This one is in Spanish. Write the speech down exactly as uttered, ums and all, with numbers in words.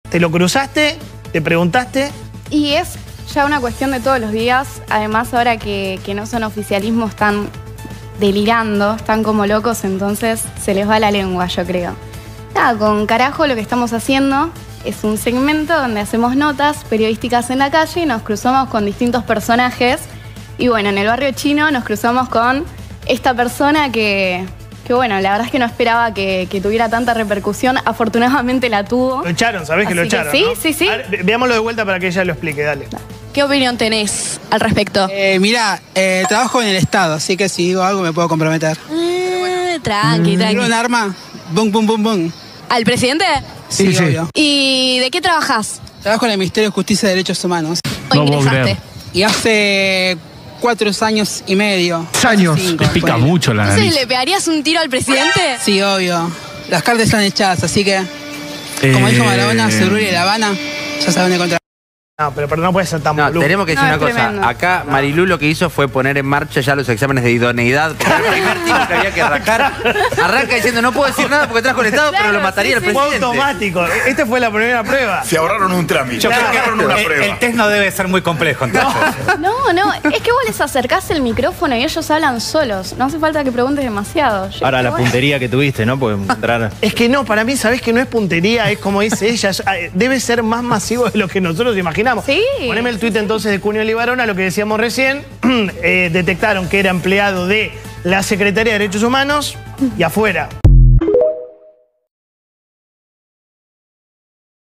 ¿Te lo cruzaste? ¿Te preguntaste? Y es ya una cuestión de todos los días. Además, ahora que, que no son oficialismos, están delirando, están como locos, entonces se les va la lengua, yo creo. Nada, con Carajo lo que estamos haciendo es un segmento donde hacemos notas periodísticas en la calle y nos cruzamos con distintos personajes. Y bueno, en el barrio chino nos cruzamos con esta persona que... que bueno, la verdad es que no esperaba que, que tuviera tanta repercusión. Afortunadamente la tuvo. Lo echaron, ¿sabés que lo echaron? Sí, ¿no? sí, sí. A ver, veámoslo de vuelta para que ella lo explique, dale. ¿Qué opinión tenés al respecto? Eh, mirá, eh, trabajo en el Estado, así que si digo algo me puedo comprometer. Eh, tranqui, tranqui. ¿Quiero un arma? Bum, bum, bum, bum. ¿Al presidente? Sí, Sí, sí. obvio. ¿Y de qué trabajás? Trabajo en el Ministerio de Justicia y Derechos Humanos. ¿O No puedo ingresaste? creer. Y hace cuatro años y medio. Años. Cinco, Le pica ponele. mucho la Entonces, nariz. ¿le pegarías un tiro al presidente? Sí, obvio. Las cartas están echadas, así que, como Eh, dijo Maradona, Cerulli y La Habana, ya saben de encontrar. No, pero, pero no puede ser tan No, boludo. tenemos que decir No, una es cosa. tremendo. Acá Marilú lo que hizo fue poner en marcha ya los exámenes de idoneidad. Porque el primer tipo que había que arrancar. Arranca diciendo, no puedo decir nada porque trajo el Estado, pero lo mataría el Fue presidente. automático. Esta fue la primera prueba. Se ahorraron un trámite. Yo creo que ahorraron una el, prueba. el test no debe ser muy complejo, entonces. No, no, es que vos les acercás el micrófono y ellos hablan solos. No hace falta que preguntes demasiado. Yo- Ahora, la bueno. puntería que tuviste, ¿no? Porque entrar... Es que no, para mí, ¿sabés que no es puntería? Es como dice ella, es- eh, debe ser más masivo de lo que nosotros imaginamos. Sí. Poneme el tuit entonces de Cunio Libarona, lo que decíamos recién. eh, detectaron que era empleado de la Secretaría de Derechos Humanos y afuera.